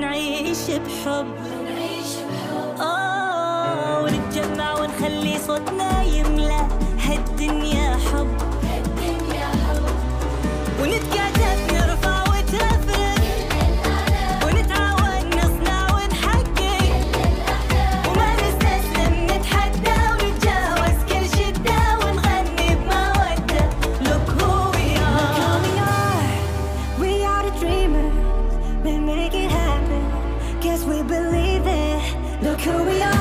ونعيش بحب ونتجمع ونخلي صوتنا يملى هالدنيا حب ونتكاتف نرفع وتفرق ونتعاون نصنع ونحقق وما نستسلم نتحدى ونتجاوز كل شدة ونغني بمودة. Look who we are, we are the dreamers, we'll make it happen, guess we believe it. Look who we are.